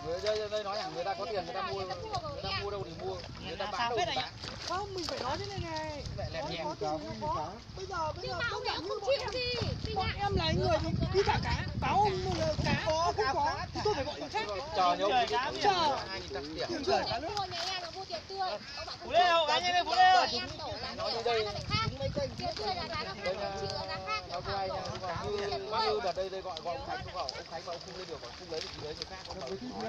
Đây nói rằng người ta có tiền người ta mua đâu thì mua, người ta bán đâu thì bán. Không, mình phải nói thế này này. Có tiền thì nó có. Bây giờ ông này không chịu gì. Bọn em là người đi thả cá, báo ông cá không có, tôi phải gọi người khác. Chờ nhớ chờ. Tiền tươi cá nước. Nhà em là mua tiền tươi. Phú Lê đâu, anh em Phú Lê ơi. Em đổ giá nó khác. Tiền tươi là giá nó khác, chịu giá khác. Như đợt đây gọi ông Khánh không bảo, ông Khánh mà ông không lên được, không lấy được thì lấy người khác không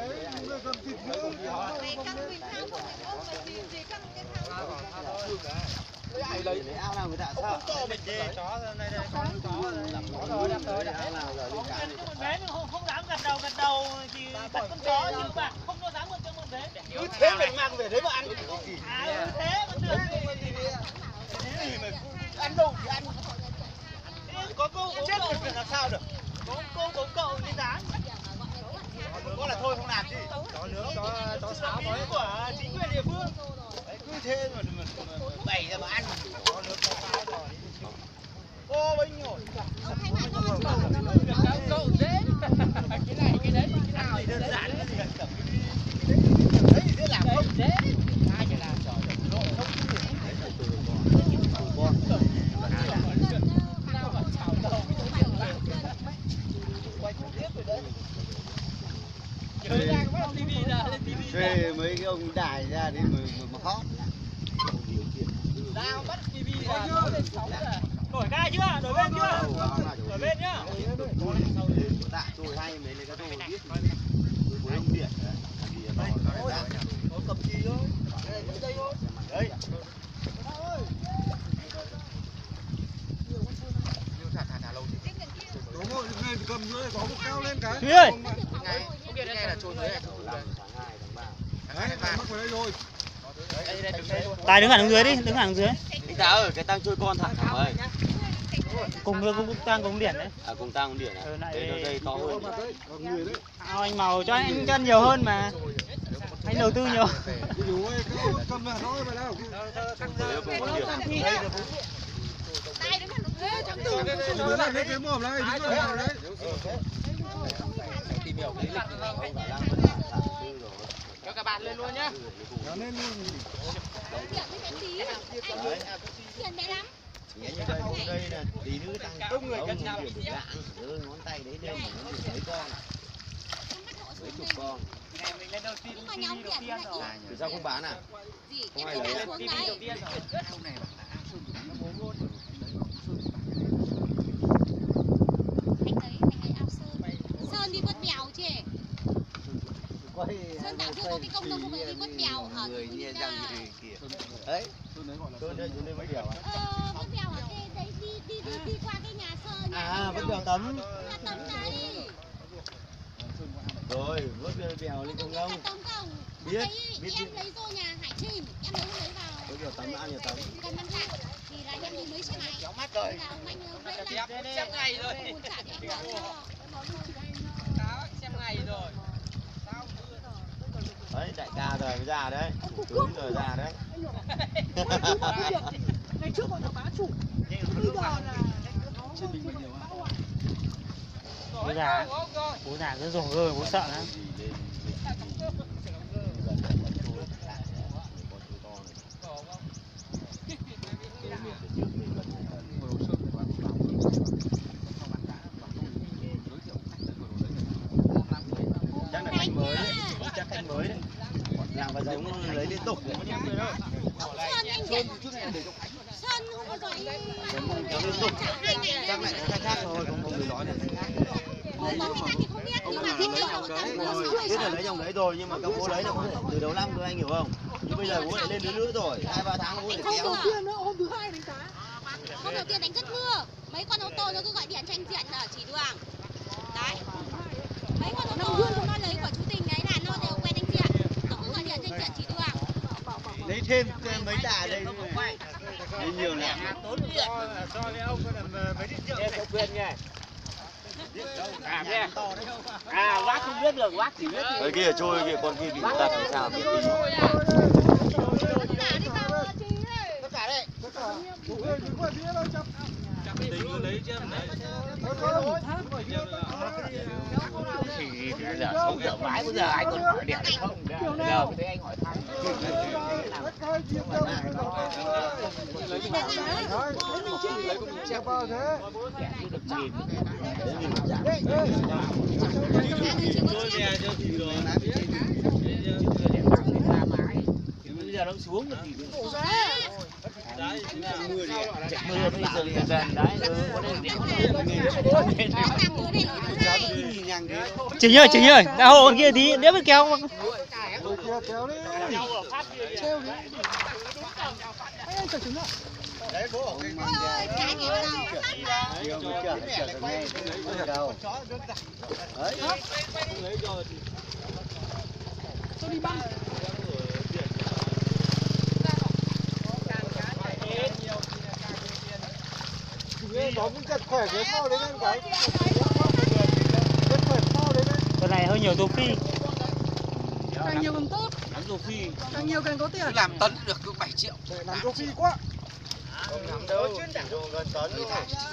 ai lấy ao nào người ta sao Mình đi chó này đây chó rồi đang tới không dám gật đầu thì bắt con chó nhưng bạn không có dám cho một thế cứ thế mình mang về đấy mà ăn thế mà được ăn đâu thì ăn có cô chết rồi làm sao được có cậu đi dám có là thôi không làm gì chó sáo nói của chính quyền địa phương cứ thế mà bày ra mà ăn có nước có sáo rồi ô bánh nhồi cậu dễ cái đấy nào thì đơn giản cái gì cần đấy thì dễ làm không dễ ai phải làm trời độ không thuê mấy cái ông đài ra đi mà khóc Sao bắt TV ra đổi gai chưa? Đổi bên chưa? Đổi bên nhá. Tạ tôi hay mấy cái tôi biết với ông điện cầm chi thôi. Đây thôi. Đấy. Thả lâu chứ. Đúng rồi, người cầm dưới có một cao lên cái. Thúy ơi. Ngày nghe là trốn dưới này. Đấy, mắc vào đây rồi. Tài đứng hẳn dưới đi, đứng hẳn dưới. Anh Tạ ơi, cái tăng trôi con thẳng ơi. Cùng tăng cùng điện đấy. À cùng tăng điện à? Đây to hơn. Ao anh màu cho anh chân nhiều hơn mà. Anh đầu tư nhiều. Đủ ơi, cầm vào nói vào đâu. Tay đứng hẳn dưới chẳng Đứa này lấy cái mồm này, đứa này vào đấy. Tìm hiểu cái cho các bạn lên luôn nhá. Nó lên luôn. Tiền bé lắm. Đây là tí nữa tăng ông người cân nhau ngón tay đấy đều mấy con. Mấy chục con. Nhưng mà nhóm tiền này ít. Vì sao không bán à? Gì? Em phải đặt xuống đấy. Anh ấy ao Sơn. Sơn đi quất mèo chứ. Sơn Tạng Dương có cái công không phải đi quất mèo ở Người nghe răng kìa. Đấy. Tôi đây mấy điều à? Quất mèo ở đây đi qua cái nhà Sơn. À, vẫn đèo tấm. Nhà tấm đấy. Rồi, vớt đèo lên không không? Tấm không? Biết. Em lấy vô nhà Hải Trinh, em lấy vào. Có đèo tấm ăn đèo tấm. Cần ăn lại thì là em đi lấy xe này. Cháu mắt rồi. Xem ngày rồi. Xem ngày rồi. Đấy, đại ca rồi mới ra đấy. Tướng rồi ra đấy. Ngày trước bọn nó bá chủ. Bây giờ là Bố già cứ rổ rơi, bố sợ lắm. Chắc là canh mới đấy, chắc canh mới đấy. Làm vào giống lấy liên tục đấy. Sơn không có giỏi. Cháu liên tục. Chắc lại khai thác thôi, không người nói này. Biết là lấy dòng đấy rồi nhưng mà các bố lấy là không thể từ đầu năm thôi anh hiểu không? Nhưng bây giờ bố lại lên nữa rồi, 2-3 tháng bố lại kéo. hôm đầu tiên nữa, hôm thứ hai đánh cá. Hôm đầu tiên đánh rất mưa. Mấy con ô tô nó cứ gọi điện cho anh Diện ở chỉ đường. Đấy. Mấy con ô tô nó lấy của chú Tình đấy là nó đều quen anh Diện. Nó cứ gọi điện cho anh Diện chỉ đường. Lấy thêm mấy tạ đây. Lấy nhiều lắm. Tốn điện. So với ông có làm mấy điện triệu. Em có quyền nghe. Nghe. À, bác không biết được, bác chỉ biết. Ở kia trôi kìa, con kia bị tật làm sao biết đi. Tất cả cả đấy. tất cả đủ người đứng ngoài phía đâu chập tính lấy chứ đấy. Thì giờ sống giờ mãi bây giờ anh còn hỏi điện không? Giờ thấy anh hỏi thăm. Bây giờ nó xuống rồi thì đấy mưa bây giờ dần đấy Chính ơi, đã hộ kia tí, đéo biết kéo mà. kéo đi treo đi anh chở trứng ạ. đấy bố ở cái Tôi đi băng. nó cũng chặt khỏe cái sau đấy nên cái chặt khỏe sau đấy đấy. Con này hơi nhiều tô phi. Càng nhiều càng tốt. Càng nhiều càng có tiền. làm tấn được cứ 7 triệu. Làm tô phi quá. Không làm đâu, dùng gần tấn luôn.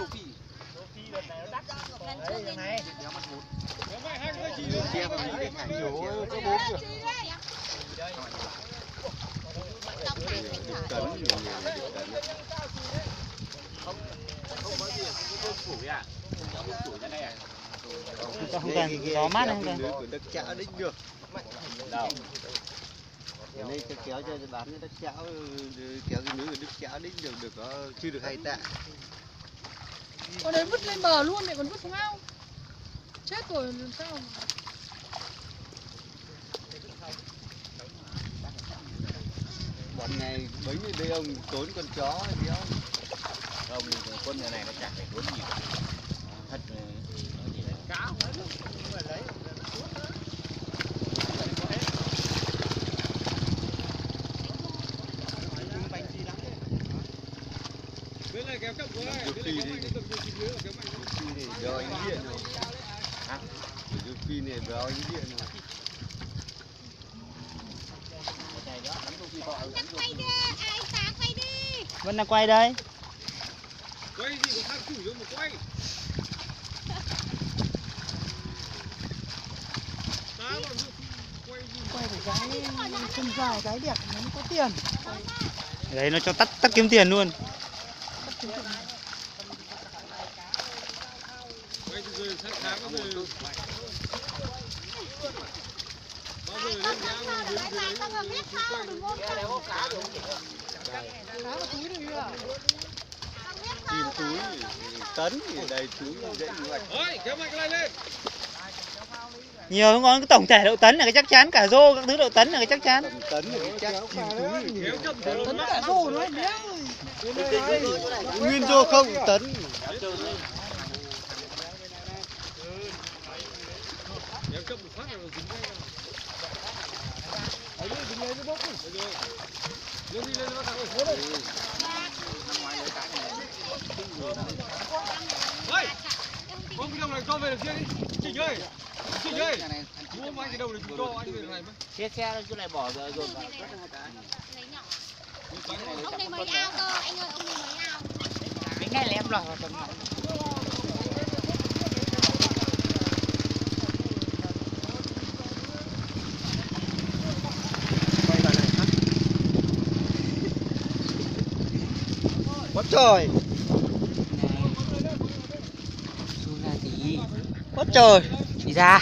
Không cần, gió mát này không cần. Được chảo đích được. Đâu? Ở đây cho kéo cho bán đất chảo kéo cái núi của đất chảo đích được có chưa được 2 tạ. Còn đấy vứt lên bờ luôn lại còn vứt xuống ao. Chết rồi làm sao? Bọn này bấy nhiêu đây ông tốn con chó hay gì không? Không, con nhà này nó chẳng phải tốn nhiều. Thật cá Bên này kéo chậm quá này, bên này kéo mạnh cái phi này do anh điện rồi. Hả? Cái phi này vào anh điện rồi. Quay đi, ai sáng quay đi. Vẫn đang quay đây. Quay gì có thằng chủ đâu mà quay. Quay phải cái chân dài cái đẹp nó mới có tiền. Đấy nó cho tắt kiếm tiền luôn. Quay từ rồi sáng bao giờ lên tìm túi tấn thì đầy túi dễ như vậy. Ôi, kéo mạnh cái này lên. Nhiều không có cái tổng thể đậu tấn là cái chắc chắn, cả rô các thứ đậu tấn là cái chắc chắn. Tấn thì chắc chìm túi. Tấn cả rổ nó đéo. Nguyên rô không tấn. Không cái đồng này cho về được kia đi. Trình ơi. Trình ơi. Mua anh cái đầu này cho anh về này mấy. xe cứ lại bỏ rồi rồi. Ông này mới ao cơ, anh ơi, ông này mới ao. Cái ngay là em lọt vào tầm Quá trời. Xuống ra tí. Quá trời. Đi ra.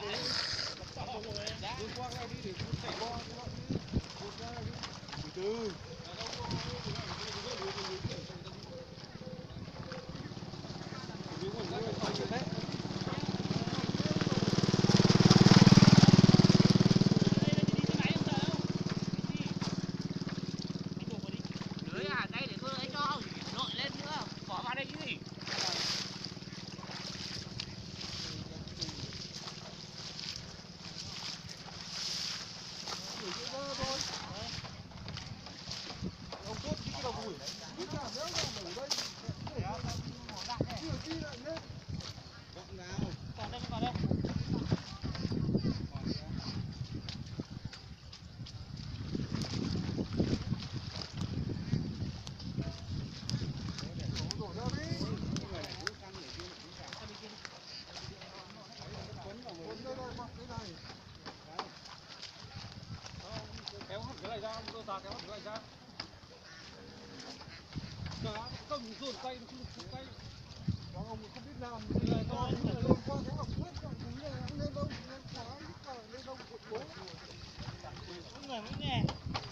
Lưới à, đây để tôi lấy cho. Lội lên nữa, bỏ vào đây chứ gì. Kéo hẳn cái này ra, tôi ta kéo hẳn cái này ra. Không dồn tay, không tay. Ông không biết làm gì này thôi. Lên qua cái học quyết rồi, lên đâu, lên đâu cuộn bố. Mọi người mới nghe.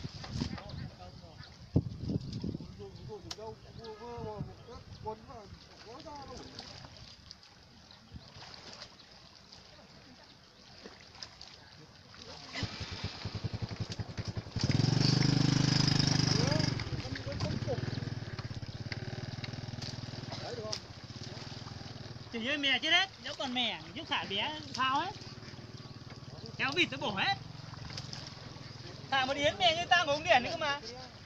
Dùng đâu, vừa quấn vào, quá ra đâu. Chỉ với mè chết hết, nếu còn mè giúp thả bé thao hết. Kéo vịt tới bổ hết. Thả một yến mè như ta có uống điển nữa cơ mà.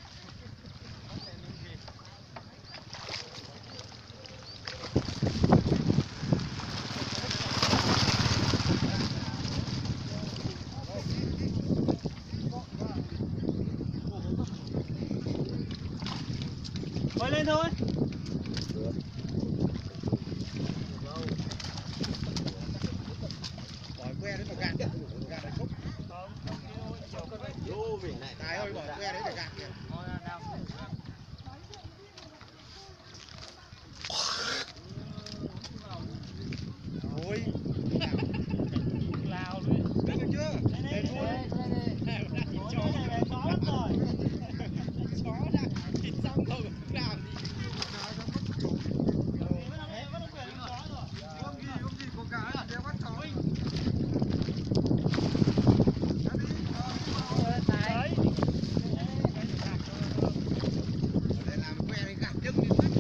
Bơi lên thôi. Que đấy mà gạt kìa, gạt đấy khúc. Vô mình này, Tài ơi bỏ que đấy để gạt kìa. Ôi. Lao luôn. Lên được chưa? Lên luôn. Chó này về chó lắm rồi. Chó đã thịt xong rồi làm gì? Ông gì có cá để bắt chó. Để làm que đấy gạt chân đi phát.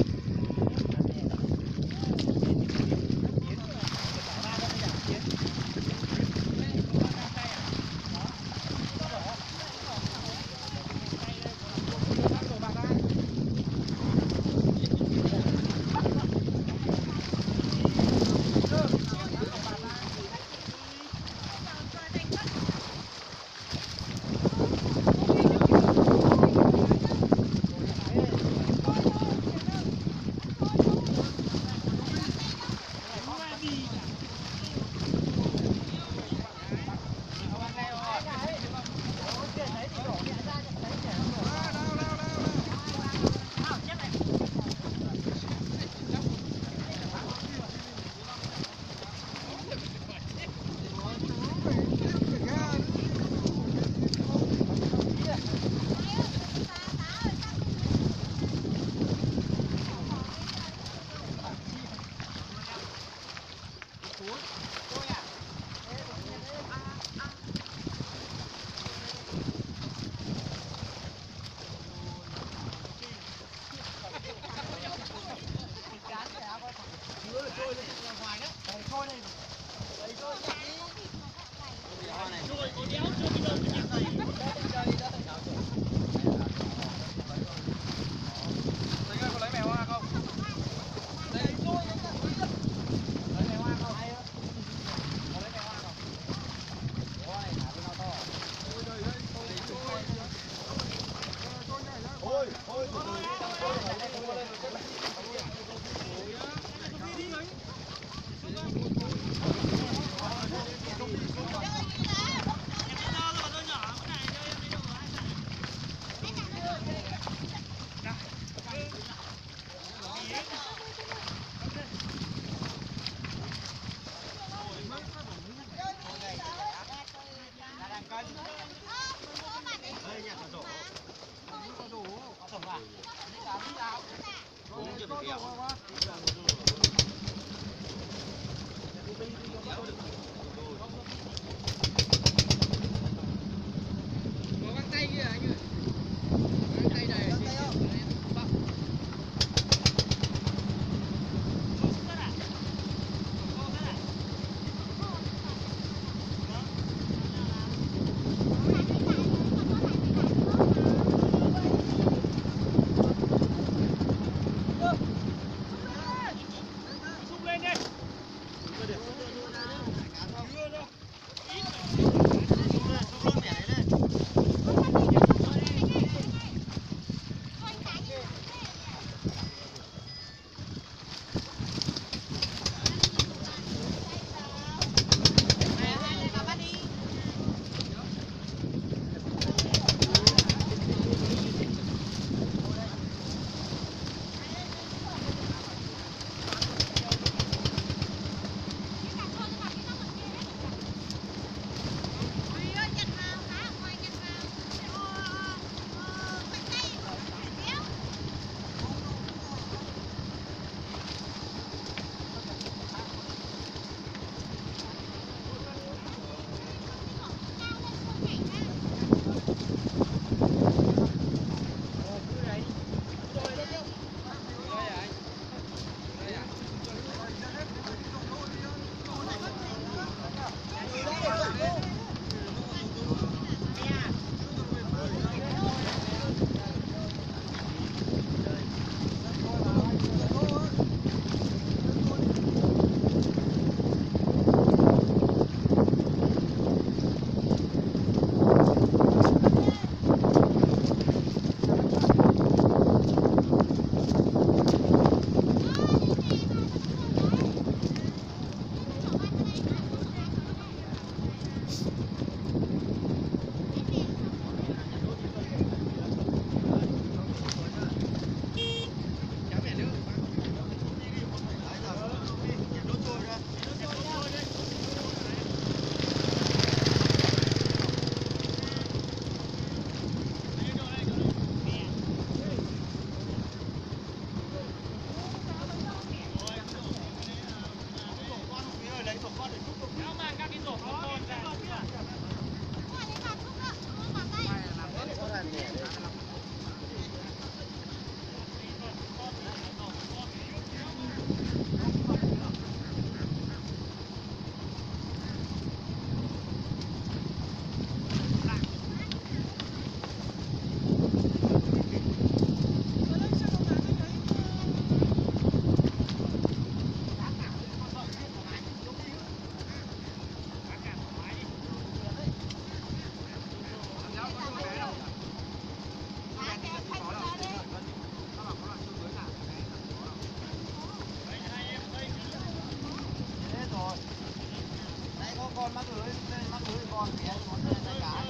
con mắc lưới lên mắc lưới con thì em có tay cá.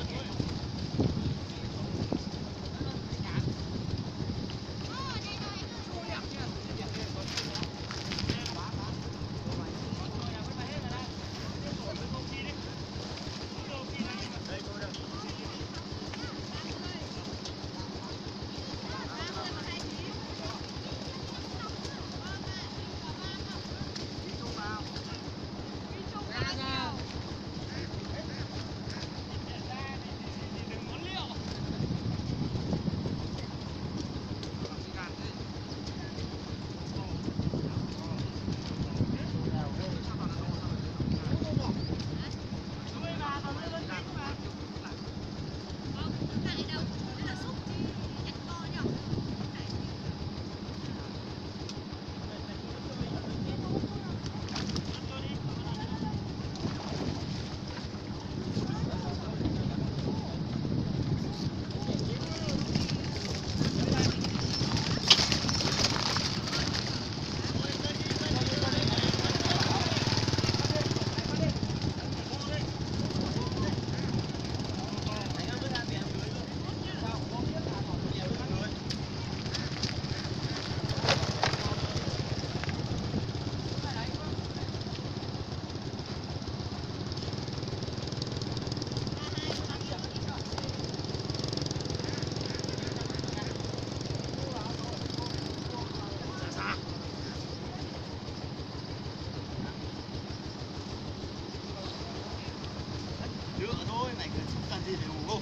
Nữa thôi, này cần gì để đủ không?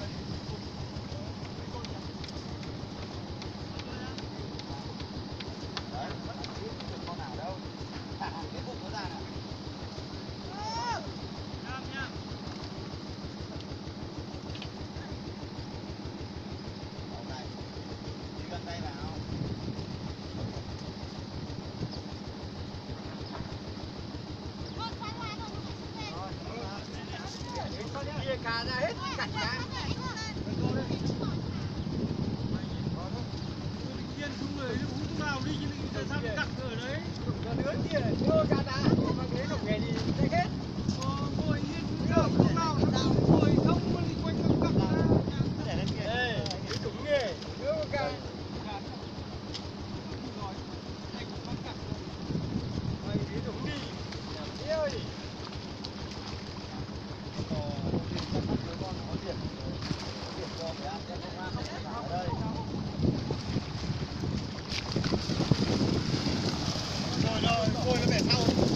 Đấy, vẫn không biết được con nào đâu. Thả hẳn cái bụng nó ra nào. Nam nha. Đầu này, đi gần đây vào. Chia cá ra hết, cắt cá. Kiên xuống người uống vào đi chứ sao bị cắt ở đấy. Đứa kia đưa cá ra, mà cái đồng nghề đi take hết. Ngồi yên không nào, ngồi không đi quanh quanh cắt ra. Để lên kia. Ê, cái đúng nghề, đưa cá. Rồi, anh cũng bắt cắt. Mày đi đúng đi. Đi ơi. Rồi, thôi nó bẻ sau.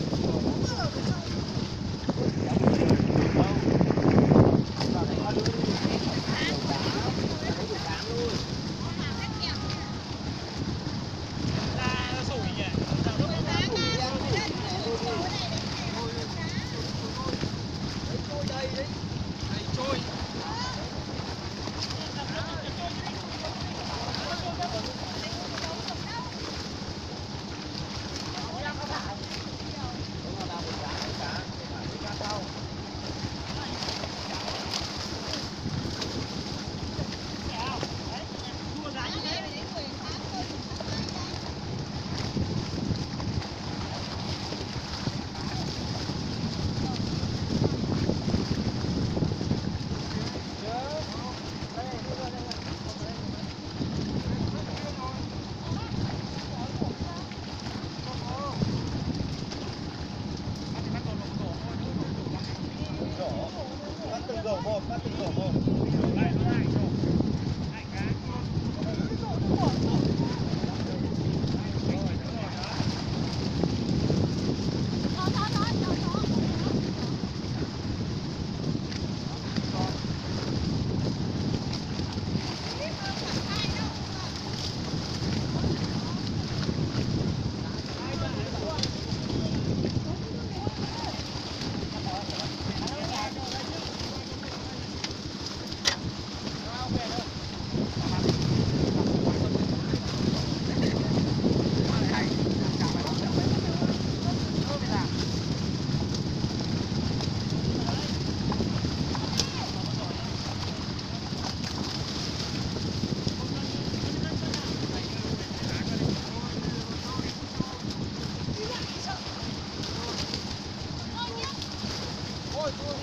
Bắt từng rổ một, bắt từng rổ một.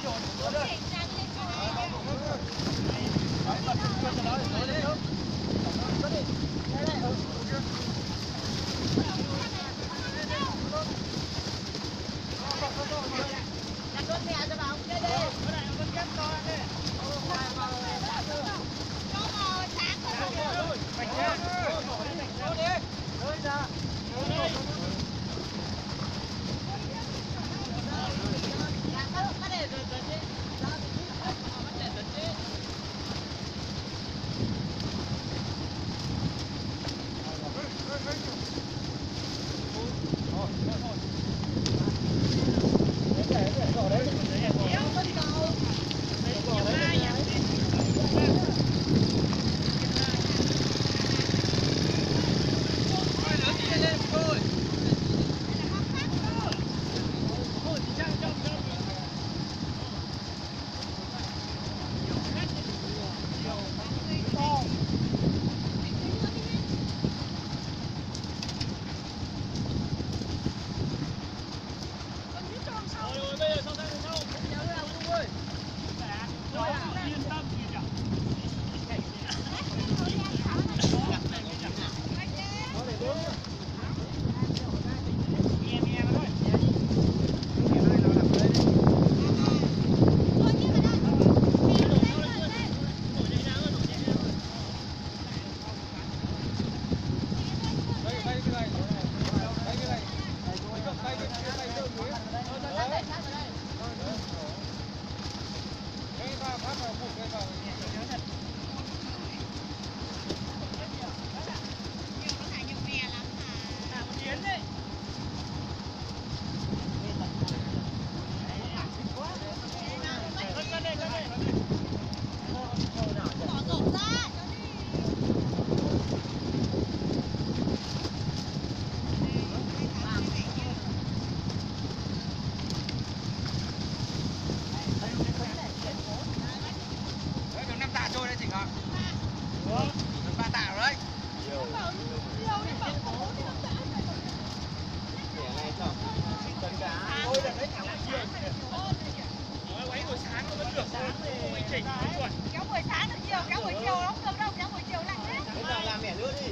Kéo buổi sáng được nhiều, kéo buổi chiều nó không được đâu, kéo buổi chiều lạnh đấy. Bây giờ làm mẻ nữa đi.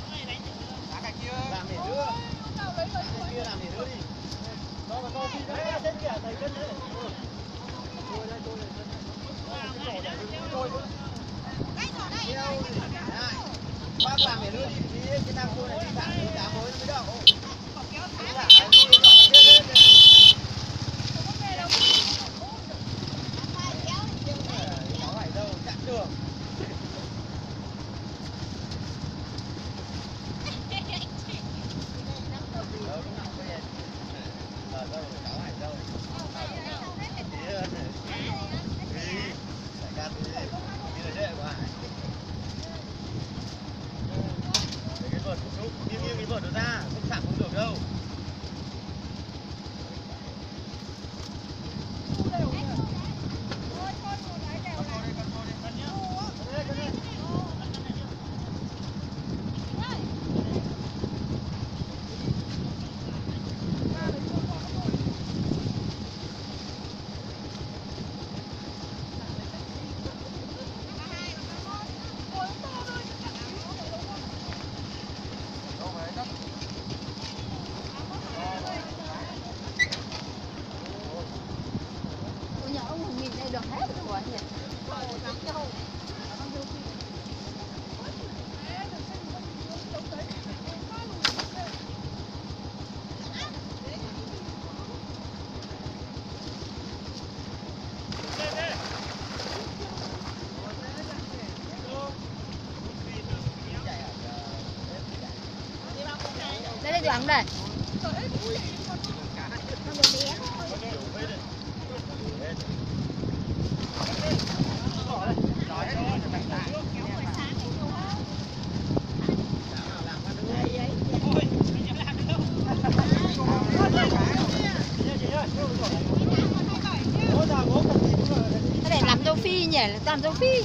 Đá cả kia. Làm mẻ nữa. Kia làm mẻ nữa đi. Đó mà to đi đấy, trên kìa, thầy cân đấy. Tôi đây. Đây rồi đây. Bác làm mẻ nữa đi, cái nam tôi này đi thả nữa, cá mới nó mới đậu. Kéo sáng Thả này. cái tôi nhỏ kia đấy. Không về đâu. Có phải đâu, chặn đường. Nghiêng cái vợt nó ra, không thẳng không được đâu. Nhà ông nhìn đây được hết rồi nhỉ. Đây đường đây. Không được bé thôi. Cái này làm dâu phi nhỉ, làm dâu phi.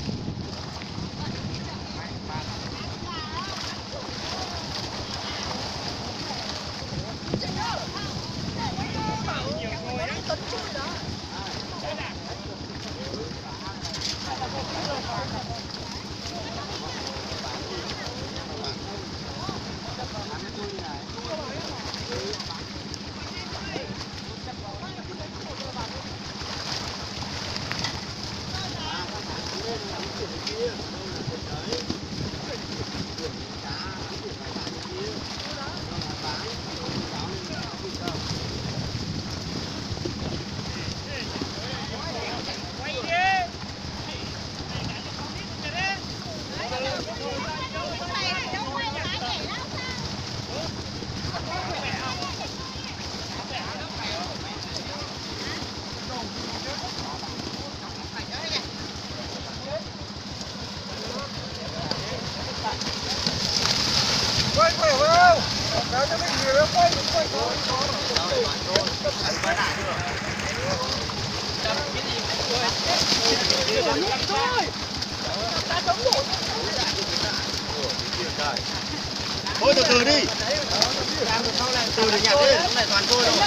Thôi từ từ đi. Từ để nhặt đi, lúc này toàn tôi rồi.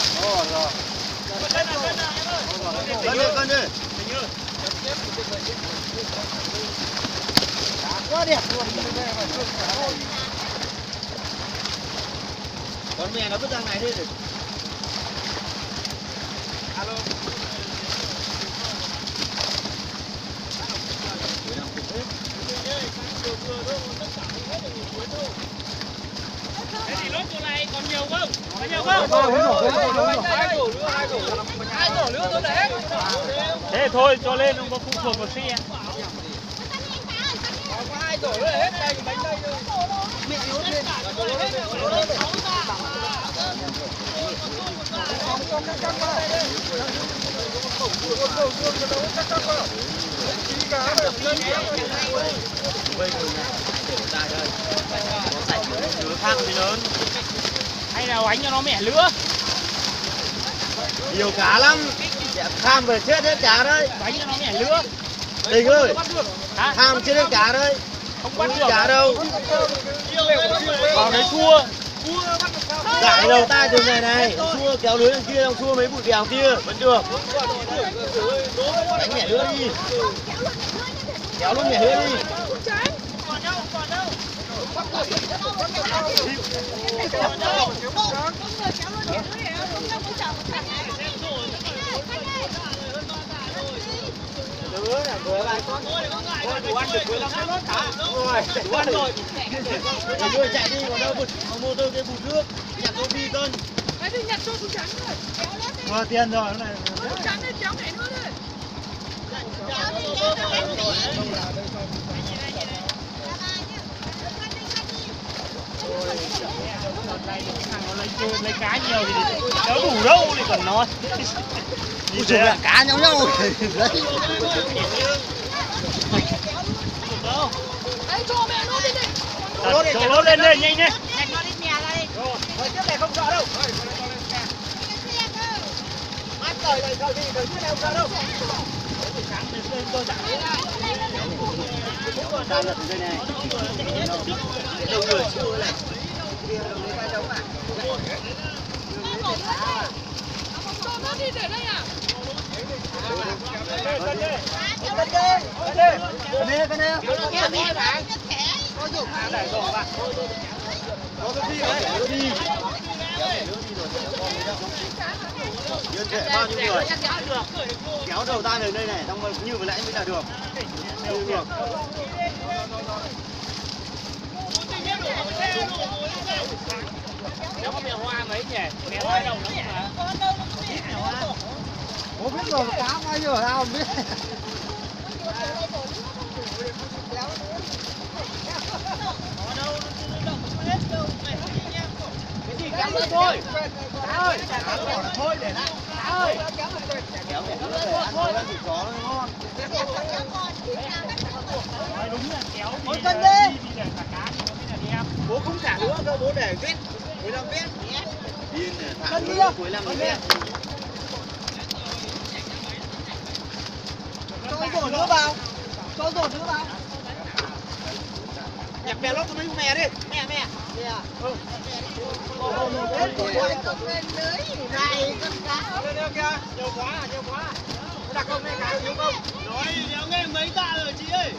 Cân đi. Quá đẹp luôn. Con mẹ nó vứt ra này đi. Thế thì lốt chỗ này còn nhiều không? Còn nhiều không? Hai tổ lứa tôi để. Thế thôi cho lên không có phụ thuộc vào xe. Có 2 tổ nữa hết đây bánh đây thôi. Mẹ yếu lên. Hay là đánh cho nó mẻ lứa. Nhiều cá lắm. Tham về chết hết cá đấy. Đánh cho nó mẻ lứa. Đình ơi, Hả? tham chết hết cá đấy. Không bắt Không được. cá đâu. Vào đấy thua. Giải đầu tay từ này này. Xua kéo lưới đằng kia, đằng xua mấy bụi bèo kia. Vẫn được. Đánh mẻ lứa đi. Kéo luôn mẻ lứa đi. Rồi chạy đi, còn đâu bụt mô tô cái bụt nước, nhặt tô phi cân. Đấy thì nhặt cho chú trắng rồi. Vừa tiền rồi cái này. Chú trắng lên kéo này nữa đây. Lấy cá nhiều thì đỡ đủ đâu thì còn nói. Ui trời ơi, cá nhau nhau. Đấy cho mẹ nó đi đi. Cho lốt lên đây nhanh đi. Nhặt nó đi mè ra đi. Thời tiết này không sợ đâu. Mát trời này sợ gì, thời tiết này không sợ đâu. Tao lật đây này. Đâu người chưa này. Cho nó đi để đây à? ยืนthể bao nhiêu người. Kéo đầu ta về đây này, xong rồi như vừa nãy mới là được. Như được. Nếu có mẹ hoa mấy nhỉ? Mẹ hoa đâu nữa mà. Bố biết rồi, cá bao nhiêu ở đâu không biết. Kéo nữa thôi. Ơi, thôi để lại. Ơi, Kéo để nó về ăn thôi, ăn thịt chó nó ngon. Đúng là kéo thì Ôi, cân đi. để cả cá thì nó mới là đẹp. bố không thả nữa cơ, bố để vết. Cuối năm vết. Điên này, thả Cân đi lưới không? cuối năm mới vét. Cho rổ nữa vào. Cho rổ nữa vào. Nhặt mè lót cho mấy con mè đi. Mè. Mè à? Ừ. Lên kìa, nhiều quá. Có đặt không, cá nhiều không? Nói đéo nghe mấy tạ rồi chị ơi.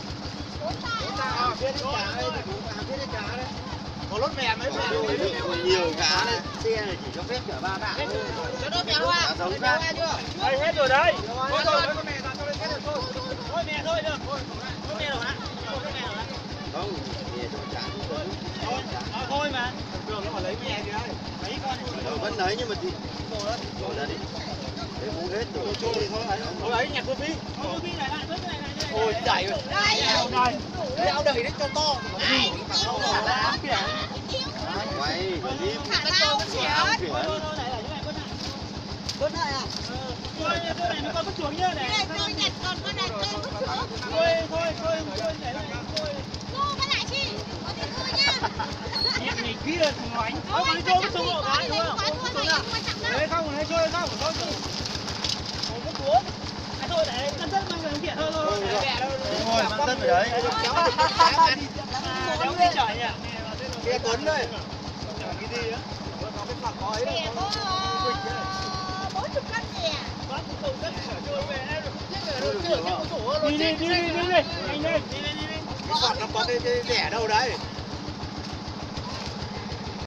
Biết cá đây, biết cá đấy. Có lốt mè mấy mè. Nhiều cá này, xe này chỉ cho phép chở 3 tạ thôi. Cho nó kéo qua. Cá giống khác. Đây hết rồi đấy. Thôi rồi, con mè ra cho lên cái được thôi. Thôi mẹ thôi được. Thôi mẹ rồi hả? Không, thì cho chán. Thôi mà. Đường nó mà lấy mè kìa. Mấy con này. Vẫn lấy nhưng mà thì đổ ra đi. Để bú hết rồi. Thôi đi thôi. Thôi ấy nhặt cô Phi. Thôi đi lại lại, lại. Ôi đẩy rồi. Đây ao đẩy đấy cho to. Quay, đi. Con này à? Thôi này nó con chuồng nhá này. Tôi nhặt còn con này tôi vứt xuống. Thôi nhảy lại thôi. Cô cái lại chi? Có tiền thôi nhá. Nhẹ này kia là thằng nó ánh. Thôi đi cho cái chuồng hộ cái. không quan trọng đâu. Đấy không, lấy trôi không, thôi chứ. Một cái cuốn. À thôi để cân tất mang về điện hơn thôi. Ngồi mang tất ở đấy. Kéo đi chở nhỉ. Cái Tuấn đây. Cái gì á? Nó cái phạt có ấy đấy. Có 40 cân gì à? Bác cũng không tất chở trôi về em. Đi đi đi đi đi. Anh đi. Cái phạt nó có cái rẻ đâu đấy.